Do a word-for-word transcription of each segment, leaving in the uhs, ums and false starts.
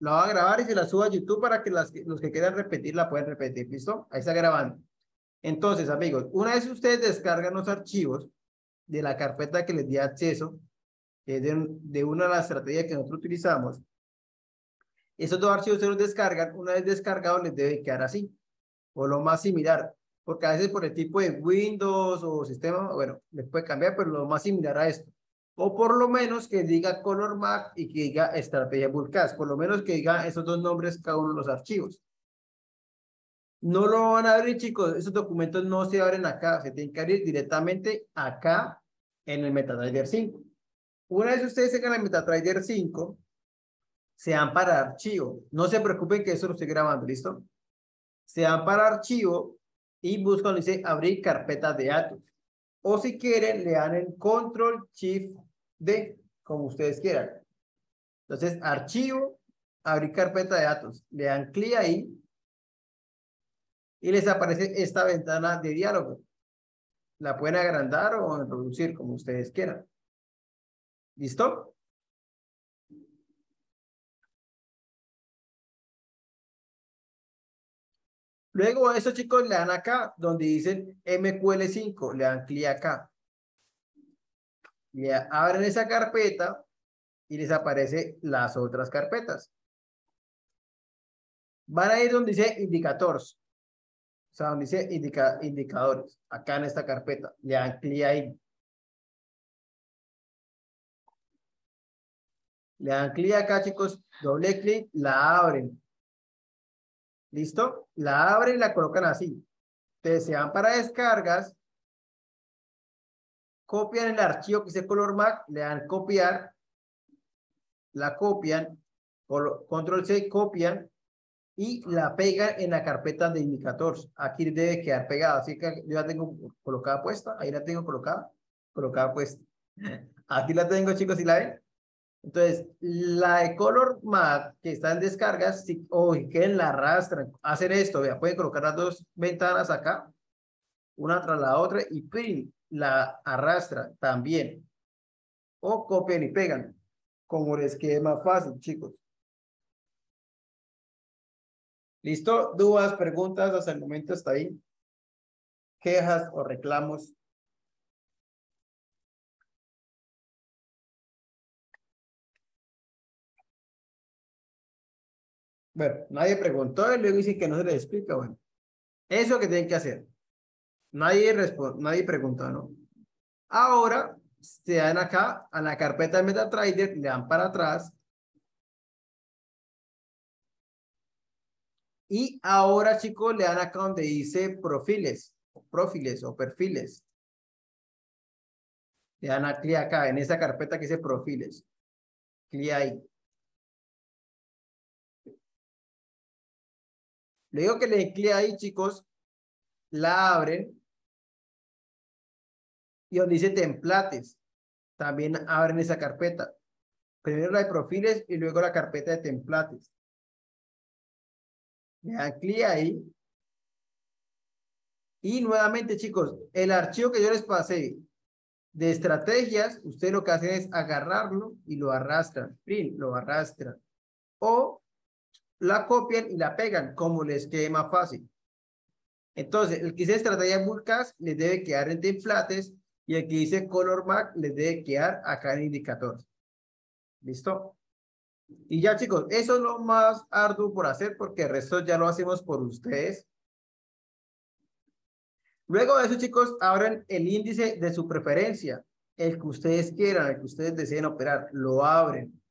La voy a grabar y se la subo a YouTube para que las, los que quieran repetir la puedan repetir. ¿Listo? Ahí está grabando. Entonces, amigos, una vez ustedes descargan los archivos de la carpeta que les di acceso, que es de, de una de las estrategias que nosotros utilizamos, esos dos archivos se los descargan. Una vez descargados les debe quedar así, o lo más similar, porque a veces por el tipo de Windows o sistema, bueno, les puede cambiar, pero lo más similar a esto. O por lo menos que diga Color Mac y que diga Estrategia Bulcas, por lo menos que diga esos dos nombres cada uno de los archivos. No lo van a abrir, chicos, esos documentos no se abren acá, se tienen que abrir directamente acá en el MetaTrader cinco. Una vez ustedes tengan el MetaTrader cinco, se van para archivo. No se preocupen que eso lo estoy grabando, ¿listo? Se van para archivo y buscan, dice, abrir carpeta de datos. O si quieren, le dan el Control Shift D, como ustedes quieran. Entonces, archivo, abrir carpeta de datos. Le dan clic ahí y les aparece esta ventana de diálogo. La pueden agrandar o reducir, como ustedes quieran. ¿Listo? Luego a eso, chicos, le dan acá, donde dicen M Q L cinco, le dan clic acá. Le abren esa carpeta y les aparece las otras carpetas. Van a ir donde dice indicadores. O sea, donde dice indica, indicadores. Acá en esta carpeta. Le dan clic ahí. Le dan clic acá, chicos. Doble clic. La abren. ¿Listo? La abren y la colocan así. Entonces se van para descargas. Copian el archivo que dice Color Mac. Le dan copiar. La copian. Control C, copian. Y la pegan en la carpeta de indicadores. Aquí debe quedar pegada. Así que yo la tengo colocada puesta. Ahí la tengo colocada. Colocada puesta. Aquí la tengo, chicos, ¿sí la ven? Entonces, la de Color Mac que está en descargas, si, o si quieren la arrastran, hacen esto, vea, pueden colocar las dos ventanas acá, una tras la otra, y print, la arrastra también. O copian y pegan, como les quede más fácil, chicos. ¿Listo? ¿Dudas, preguntas hasta el momento hasta ahí? ¿Quejas o reclamos? Bueno, nadie preguntó y luego dicen que no se les explica. Bueno, eso que tienen que hacer. Nadie responde, nadie preguntó, ¿no? Ahora se dan acá a la carpeta de MetaTrader, le dan para atrás. Y ahora, chicos, le dan acá donde dice perfiles, perfiles o perfiles. Le dan a clic acá en esa carpeta que dice perfiles. Clic ahí. Le digo que le den clic ahí, chicos. La abren. Y donde dice templates, también abren esa carpeta. Primero la de perfiles y luego la carpeta de templates. Le dan clic ahí. Y nuevamente, chicos, el archivo que yo les pasé de estrategias, ustedes lo que hacen es agarrarlo y lo arrastran. Print, lo arrastran. O la copian y la pegan, como les quede más fácil. Entonces, el que dice estrategia Bulcas les debe quedar en templates y el que dice Color Mac les debe quedar acá en indicadores. ¿Listo? Y ya, chicos, eso es lo más arduo por hacer porque el resto ya lo hacemos por ustedes. Luego de eso, chicos, abran el índice de su preferencia, el que ustedes quieran, el que ustedes deseen operar, lo abren.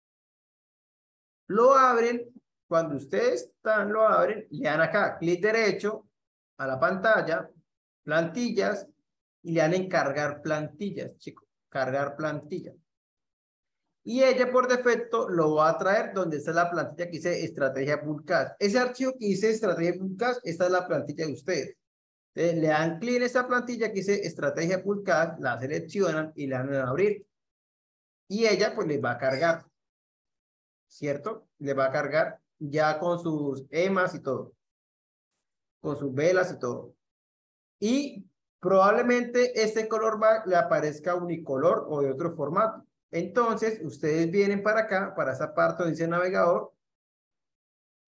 Lo abren, cuando ustedes están, lo abren, le dan acá, clic derecho a la pantalla, plantillas, y le dan en cargar plantillas, chicos, cargar plantilla. Y ella por defecto lo va a traer donde está la plantilla que dice estrategia Bulcas. Ese archivo que dice estrategia Bulcas, esta es la plantilla de ustedes. Entonces, le dan clic en esta plantilla que dice estrategia Bulcas, la seleccionan y le dan a abrir. Y ella pues les va a cargar, ¿cierto? Le va a cargar ya con sus emas y todo. Con sus velas y todo. Y probablemente este color va, le aparezca unicolor o de otro formato. Entonces, ustedes vienen para acá, para esa parte donde dice navegador,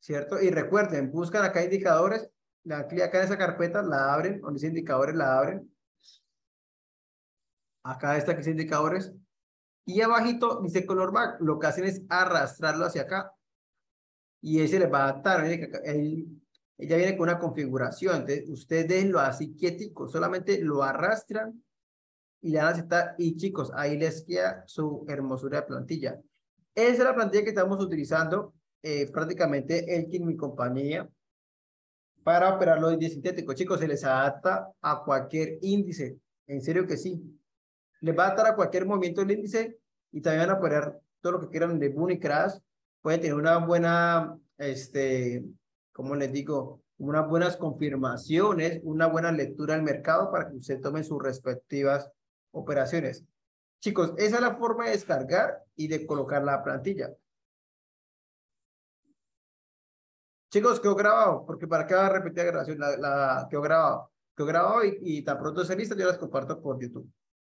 ¿cierto? Y recuerden, buscan acá indicadores, le dan clic acá en esa carpeta, la abren, donde dice indicadores, la abren. Acá está que dice indicadores. Y abajito dice color back. Lo que hacen es arrastrarlo hacia acá. Y ese les va a adaptar. Miren que acá, él, ella viene con una configuración. Entonces, ustedes déjenlo así quietico. Solamente lo arrastran y le van a aceptar. Y chicos, ahí les queda su hermosura de plantilla. Esa es la plantilla que estamos utilizando eh, prácticamente Elkin y mi compañía para operar los índices sintéticos. Chicos, se les adapta a cualquier índice. En serio que sí. Les va a adaptar a cualquier movimiento del índice y también van a operar todo lo que quieran de boom y crash. Pueden tener una buena, este, ¿cómo les digo? Unas buenas confirmaciones, una buena lectura del mercado para que usted tome sus respectivas operaciones. Chicos, esa es la forma de descargar y de colocar la plantilla. Chicos, quedó grabado, porque para qué va a repetir la grabación, la, la quedó grabado. Quedó grabado y, y tan pronto esté lista, yo las comparto por YouTube.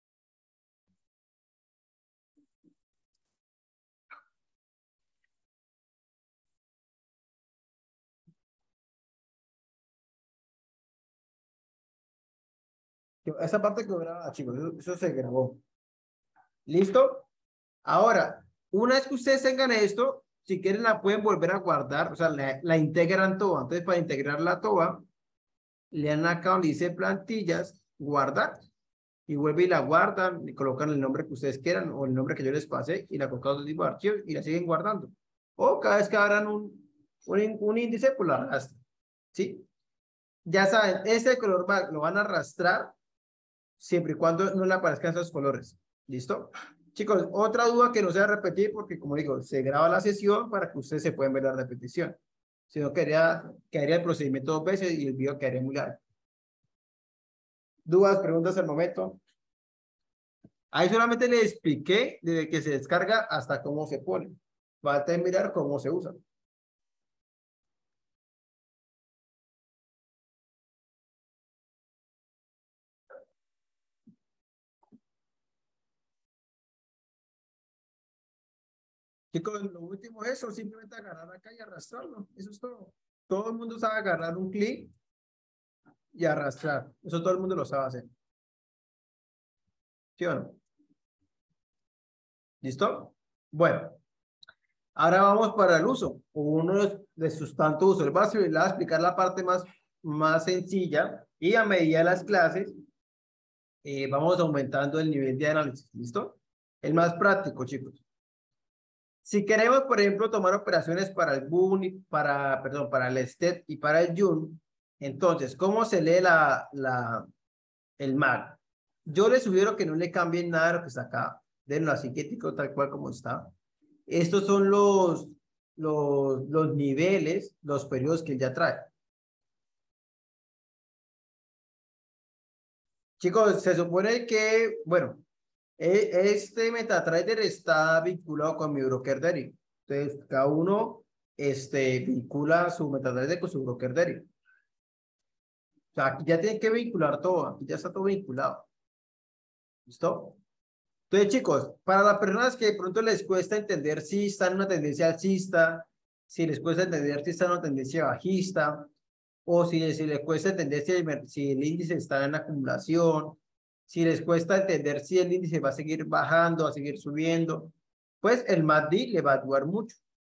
Esa parte quedó grabada, chicos, eso, eso se grabó. ¿Listo? Ahora, una vez que ustedes tengan esto, si quieren la pueden volver a guardar, o sea, la, la integran toda. Entonces, para integrarla toda, le dan acá donde dice plantillas, guardar, y vuelve y la guardan, y colocan el nombre que ustedes quieran, o el nombre que yo les pasé, y la colocan en otro tipo de archivos, y la siguen guardando. O cada vez que abran un, un, un índice, pues la arrastran. ¿Sí? Ya saben, este color va, lo van a arrastrar, siempre y cuando no le aparezcan esos colores. ¿Listo? Chicos, otra duda que no se va a repetir porque, como digo, se graba la sesión para que ustedes se puedan ver la repetición. Si no, quedaría, quedaría el procedimiento dos veces y el video quedaría muy largo. ¿Dudas, preguntas al momento? Ahí solamente le expliqué desde que se descarga hasta cómo se pone. Falta de mirar cómo se usa. Chicos, lo último es eso, simplemente agarrar acá y arrastrarlo. Eso es todo. Todo el mundo sabe agarrar un clic y arrastrar. Eso todo el mundo lo sabe hacer. ¿Sí o no? ¿Listo? Bueno, ahora vamos para el uso. Uno de sus tantos usos. Les voy a, les voy a explicar la parte más, más sencilla y a medida de las clases eh, vamos aumentando el nivel de análisis. ¿Listo? El más práctico, chicos. Si queremos, por ejemplo, tomar operaciones para el boom, para, perdón, para el STEP y para el YUN, entonces, ¿cómo se lee la, la, el M A C? Yo les sugiero que no le cambien nada de lo que está acá. Denlo así quietico, tal cual como está. Estos son los, los, los niveles, los periodos que él ya trae. Chicos, se supone que, bueno, este MetaTrader está vinculado con mi broker deriv. Entonces, cada uno este, vincula su MetaTrader con su broker deriv. O sea, aquí ya tienen que vincular todo, aquí ya está todo vinculado. ¿Listo? Entonces, chicos, para las personas que de pronto les cuesta entender si están en una tendencia alcista, si les cuesta entender si están en una tendencia bajista, o si, si les cuesta entender si el, si el índice está en acumulación, si les cuesta entender si el índice va a seguir bajando, va a seguir subiendo, pues el M A C D le va a ayudar mucho.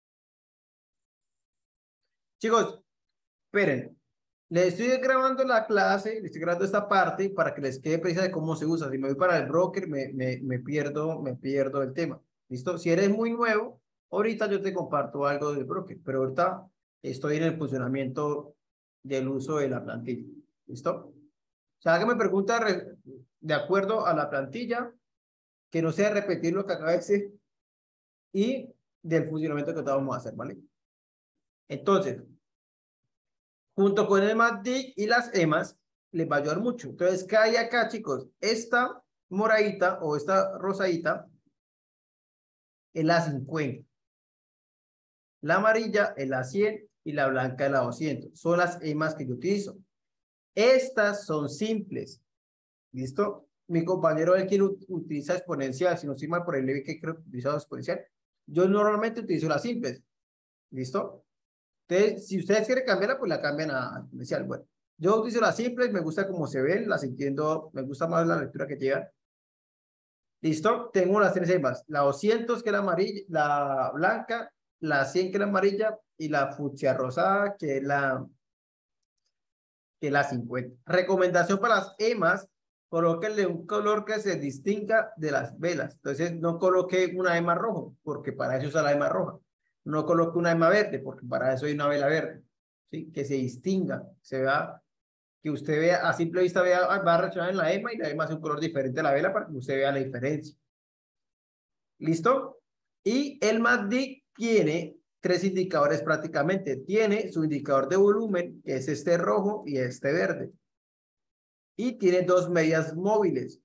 Chicos, esperen, les estoy grabando la clase, les estoy grabando esta parte para que les quede precisa de cómo se usa. Si me voy para el broker, me, me, me pierdo, me pierdo el tema. ¿Listo? Si eres muy nuevo, ahorita yo te comparto algo del broker, pero ahorita estoy en el funcionamiento del uso de la plantilla. ¿Listo? O sea, hágame preguntas de acuerdo a la plantilla, que no sea repetir lo que acaba de decir y del funcionamiento que vamos a hacer, ¿vale? Entonces, junto con el M A C D y las E M As, les va a ayudar mucho. Entonces, ¿qué hay acá, chicos? Esta moradita o esta rosadita es la cincuenta. La amarilla es la cien y la blanca es la doscientos. Son las E M As que yo utilizo. Estas son simples. ¿Listo? Mi compañero, él quien utiliza exponencial, si no estoy mal por el que creo que utiliza exponencial. Yo normalmente utilizo las simples. ¿Listo? Entonces, si ustedes quieren cambiarla, pues la cambian a especial. Bueno, yo utilizo las simples, me gusta cómo se ven, las entiendo, me gusta más la lectura que llevan. ¿Listo? Tengo las tres EMAs, la doscientos que es la amarilla, la blanca, la cien que es la amarilla y la fucsia rosada que es la, que es la cincuenta. Recomendación para las EMAs, colóquenle un color que se distinga de las velas. Entonces no coloque una EMA rojo, porque para eso usa la EMA roja. No coloque una EMA verde, porque para eso hay una vela verde. ¿Sí? Que se distinga, se vea, que usted vea, a simple vista vea, va a reaccionar en la EMA y la EMA hace un color diferente a la vela para que usted vea la diferencia. ¿Listo? Y el M A C D tiene tres indicadores prácticamente. Tiene su indicador de volumen, que es este rojo y este verde. Y tiene dos medias móviles.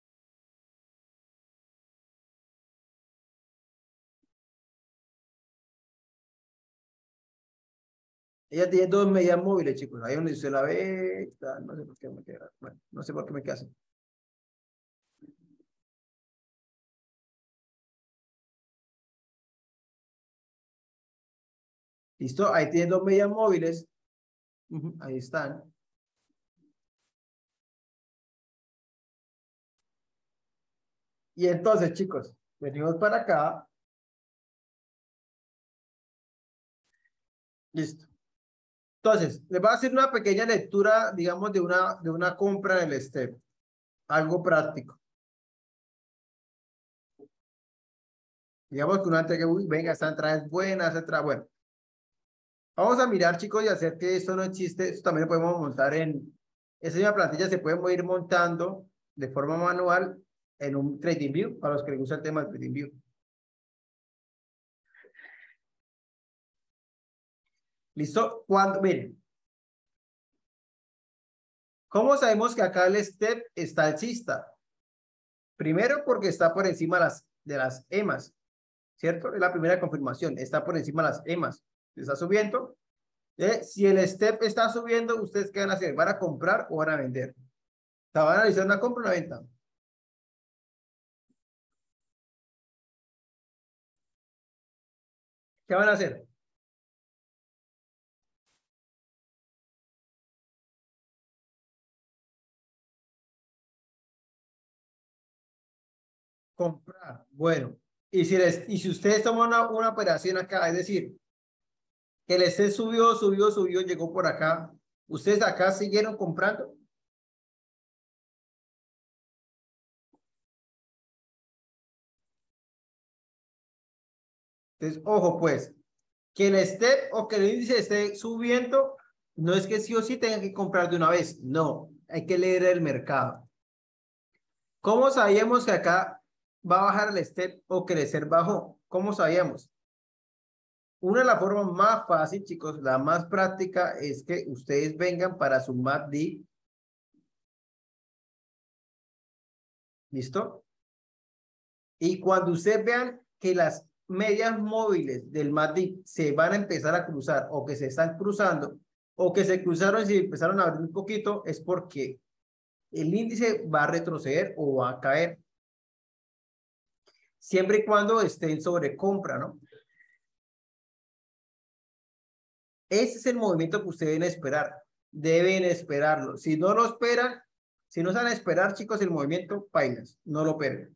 Ella tiene dos medias móviles, chicos. Ahí donde se la ve. No sé por qué me queda. Bueno, no sé por qué me queda así. ¿Listo? Ahí tiene dos medias móviles. Uh-huh, ahí están. Y entonces, chicos, venimos para acá. Listo. Entonces, les voy a hacer una pequeña lectura, digamos, de una, de una compra en el STEP. Algo práctico. Digamos que una que, uy, venga, esta entrada es buena, esta entrada, bueno. Vamos a mirar, chicos, y hacer que esto no existe. Esto también lo podemos montar en... Esa misma plantilla se puede ir montando de forma manual en un TradingView, para los que les gusta el tema del TradingView. ¿Listo? Cuando, miren. ¿Cómo sabemos que acá el step está alcista? Primero, porque está por encima de las, de las EMAs, ¿cierto? Es la primera confirmación, está por encima de las EMAs. Está subiendo. ¿Eh? Si el step está subiendo, ¿ustedes qué van a hacer? ¿Van a comprar o van a vender? O sea, ¿van a realizar una compra o una venta? ¿Qué van a hacer? Comprar. Bueno, y si, les, y si ustedes toman una, una operación acá, es decir, que el step subió, subió, subió, llegó por acá, ¿ustedes acá siguieron comprando? Entonces, ojo pues, que el step o que el índice esté subiendo, no es que sí o sí tengan que comprar de una vez, no, hay que leer el mercado. ¿Cómo sabíamos que acá va a bajar el step o crecer bajo? ¿Cómo sabíamos? Una de las formas más fácil, chicos, la más práctica, es que ustedes vengan para su M A C D. ¿Listo? Y cuando ustedes vean que las medias móviles del M A C D se van a empezar a cruzar o que se están cruzando o que se cruzaron y se empezaron a abrir un poquito, es porque el índice va a retroceder o va a caer. Siempre y cuando estén sobre compra, ¿no? Ese es el movimiento que ustedes deben esperar. Deben esperarlo. Si no lo esperan, si no saben esperar, chicos, el movimiento, pailas, no lo pierden.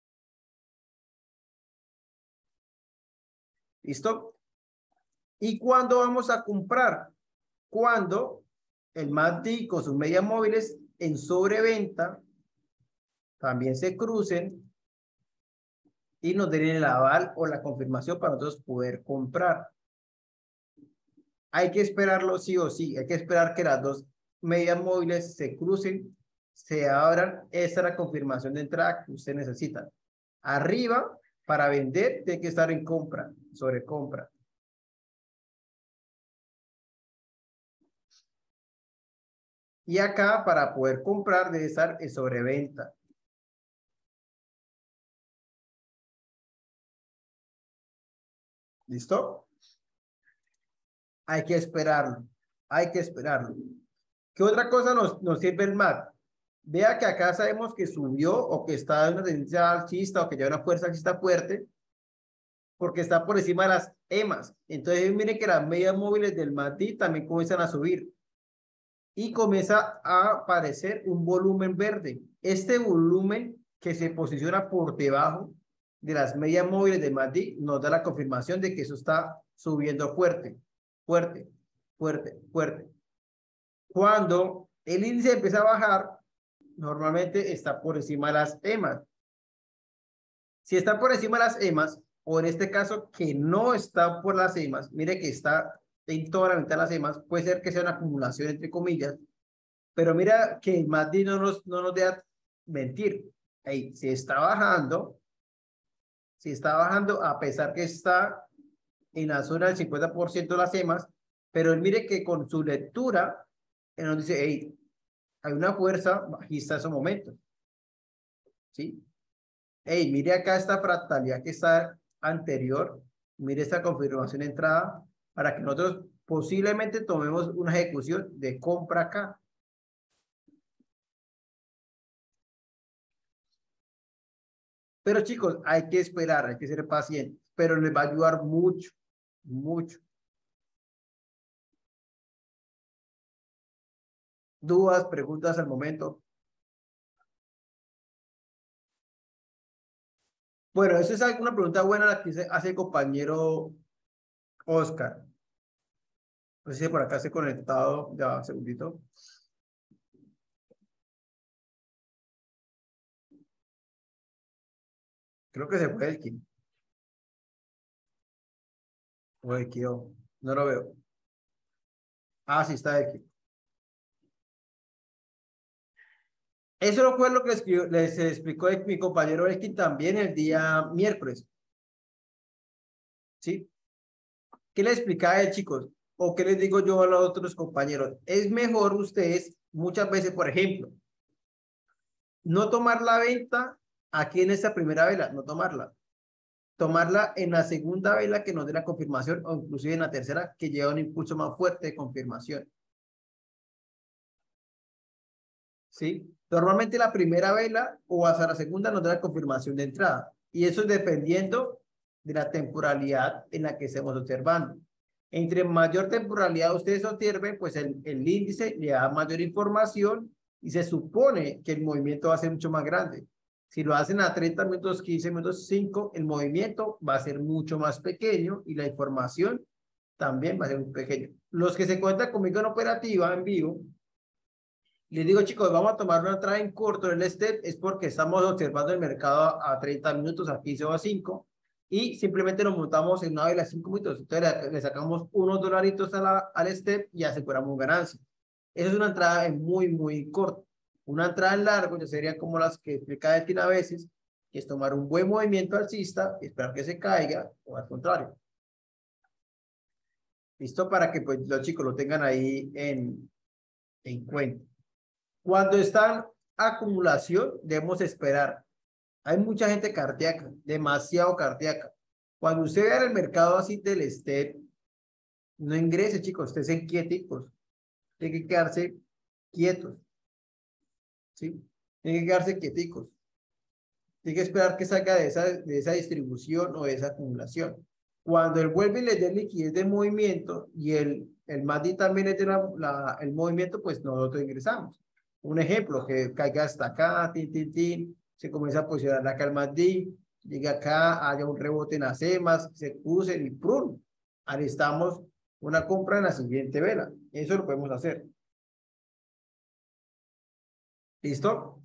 ¿Listo? ¿Y cuándo vamos a comprar? Cuando el M A C D con sus medias móviles en sobreventa también se crucen y nos den el aval o la confirmación para nosotros poder comprar. Hay que esperarlo sí o sí. Hay que esperar que las dos medias móviles se crucen, se abran. Esa es la confirmación de entrada que usted necesita. Arriba, para vender, tiene que estar en compra, sobre compra. Y acá, para poder comprar, debe estar en sobreventa. ¿Listo? Hay que esperarlo. Hay que esperarlo. ¿Qué otra cosa nos, nos sirve el M A C? Vea que acá sabemos que subió o que está en una tendencia alcista o que lleva una fuerza alcista fuerte. porque está por encima de las E M As. Entonces, miren que las medias móviles del M A C D también comienzan a subir y comienza a aparecer un volumen verde. Este volumen que se posiciona por debajo de las medias móviles del M A C D nos da la confirmación de que eso está subiendo fuerte, fuerte, fuerte, fuerte. Cuando el índice empieza a bajar, normalmente está por encima de las E M As. Si está por encima de las E M As, o en este caso que no está por las E M As, mire que está en toda la mitad de las E M As, puede ser que sea una acumulación entre comillas, pero mira que el M A C D no nos, no nos deja mentir. Ahí, si está bajando, si está bajando, a pesar que está en la zona del cincuenta por ciento de las E M As, pero él mire que con su lectura, él nos dice, hey, hay una fuerza bajista en esos momentos. ¿Sí? Hey, mire acá esta fractalidad que está anterior, mire esta confirmación de entrada, para que nosotros posiblemente tomemos una ejecución de compra acá. Pero chicos, hay que esperar, hay que ser pacientes, pero les va a ayudar mucho, mucho. ¿Dudas, preguntas al momento? Bueno, eso es una pregunta buena la que hace el compañero Oscar. No sé si por acá se ha conectado, ya, un segundito. Creo que se fue el Kim. O el Kio. No lo veo. Ah, sí, está aquí. Eso fue lo que les, les explicó mi compañero Elkin también el día miércoles. ¿Sí? ¿Qué les explicaba a él, chicos? ¿O qué les digo yo a los otros compañeros? Es mejor ustedes, muchas veces, por ejemplo, no tomar la venta aquí en esta primera vela, no tomarla. Tomarla en la segunda vela que nos dé la confirmación o inclusive en la tercera que lleva un impulso más fuerte de confirmación. ¿Sí? Normalmente la primera vela o hasta la segunda nos da la confirmación de entrada. Y eso es dependiendo de la temporalidad en la que estemos observando. Entre mayor temporalidad ustedes observen, pues el, el índice le da mayor información y se supone que el movimiento va a ser mucho más grande. Si lo hacen a treinta minutos, quince minutos, cinco, el movimiento va a ser mucho más pequeño y la información también va a ser muy pequeña. Los que se cuentan conmigo en operativa, en vivo, les digo, chicos, vamos a tomar una entrada en corto en el step, es porque estamos observando el mercado a, a treinta minutos, a quince o a cinco, y simplemente nos montamos en una vela de cinco minutos. Entonces le, le sacamos unos dolaritos a la, al step y aseguramos ganancia. Esa es una entrada en muy, muy corto. Una entrada en largo ya sería como las que explica Elkin a veces, que es tomar un buen movimiento alcista, esperar que se caiga, o al contrario. ¿Listo? Para que pues, los chicos lo tengan ahí en, en cuenta. Cuando está en acumulación, debemos esperar. Hay mucha gente cardíaca, demasiado cardíaca. Cuando usted vea el mercado así del step, no ingrese, chicos, ustedes en quieticos. Tienen que quedarse quietos. ¿Sí? Tienen que quedarse quieticos. Tienen que esperar que salga de esa, de esa distribución o de esa acumulación. Cuando él vuelve y le dé liquidez de movimiento y el, el M A C D también le dé la, la, el movimiento, pues nosotros ingresamos. Un ejemplo, que caiga hasta acá, tin, tin, tin, se comienza a posicionar acá el M A C D, llega acá, haya un rebote en las E M As, se crucen y ¡prum! Alistamos una compra en la siguiente vela. Eso lo podemos hacer. ¿Listo?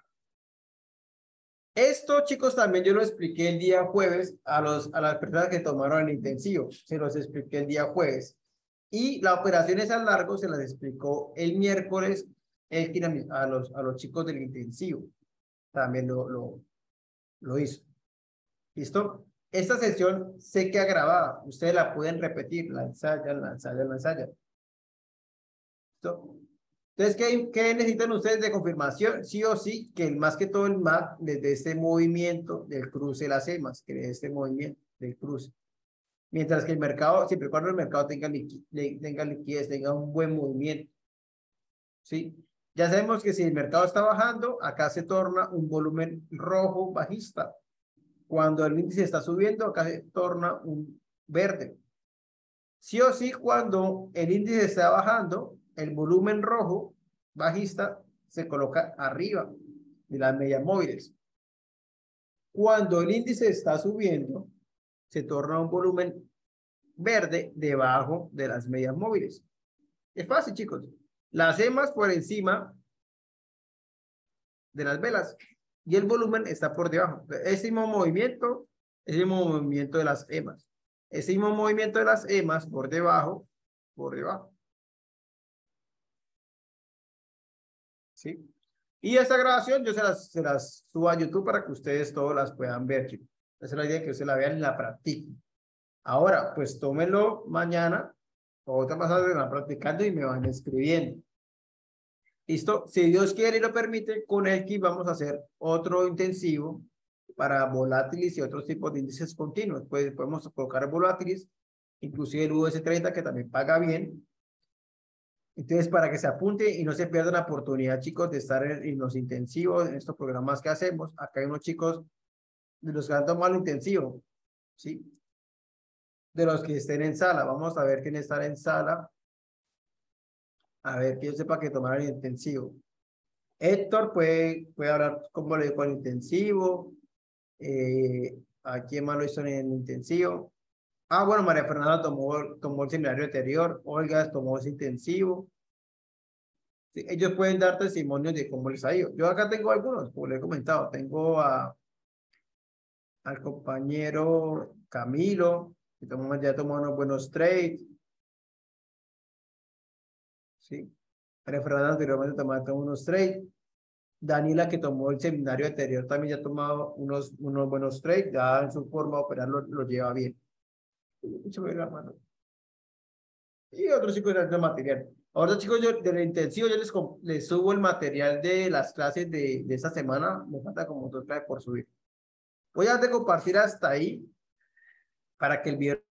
Esto, chicos, también yo lo expliqué el día jueves a, los, a las personas que tomaron el intensivo. Se los expliqué el día jueves. Y la operación es a largo, se las explicó el miércoles el, a, los, a los chicos del intensivo. También lo, lo, lo hizo. ¿Listo? Esta sesión se queda grabada. Ustedes la pueden repetir, la ensayan, la ensayan, la ensayan. ¿Listo? Entonces, ¿qué, ¿qué necesitan ustedes de confirmación? Sí o sí, que más que todo el M A C les dé este movimiento del cruce de las E M As, que le dé este movimiento del cruce. Mientras que el mercado, siempre y cuando el mercado tenga, liqui, tenga liquidez, tenga un buen movimiento. ¿Sí? Ya sabemos que si el mercado está bajando, acá se torna un volumen rojo bajista. Cuando el índice está subiendo, acá se torna un verde. Sí o sí, cuando el índice está bajando, el volumen rojo bajista se coloca arriba de las medias móviles. Cuando el índice está subiendo, se torna un volumen verde debajo de las medias móviles. Es fácil, chicos. Las emas por encima de las velas y el volumen está por debajo. Ese mismo movimiento, ese mismo movimiento de las emas. Ese mismo movimiento de las emas por debajo, por debajo. ¿Sí? Y esta grabación yo se las, se las subo a YouTube para que ustedes todos las puedan ver, chicos. Esa es la idea, que ustedes la vean y la practiquen. Ahora, pues tómenlo mañana o otra más tarde, van practicando y me van escribiendo. ¿Listo? Si Dios quiere y lo permite, con Elki vamos a hacer otro intensivo para volátiles y otros tipos de índices continuos. Pues podemos colocar volátiles, inclusive el U S treinta que también paga bien. Entonces, para que se apunte y no se pierdan la oportunidad, chicos, de estar en, en los intensivos, en estos programas que hacemos. Acá hay unos chicos de los que han tomado el intensivo, ¿sí? De los que estén en sala. Vamos a ver quién está en sala. A ver, que yo sepa que tomaron el intensivo. Héctor puede, puede hablar cómo le dio el intensivo. Eh, ¿A quién más lo hizo en el intensivo? Ah, bueno, María Fernanda tomó, tomó el seminario anterior. Olga tomó ese intensivo. Sí, ellos pueden dar testimonios de cómo les ha ido. Yo acá tengo algunos, como les he comentado. Tengo a, al compañero Camilo, que tomó, ya tomó unos buenos trades. Sí. María Fernanda anteriormente tomó, tomó unos trades. Daniela, que tomó el seminario anterior, también ya ha tomado unos, unos buenos trades. Ya en su forma de operar lo, lo lleva bien. Mucho bien, hermano. Y otros chicos de material. Ahora, chicos, yo del intensivo yo les, les subo el material de las clases de, de esta semana. Me falta como dos clases por subir. Voy a compartir hasta ahí para que el video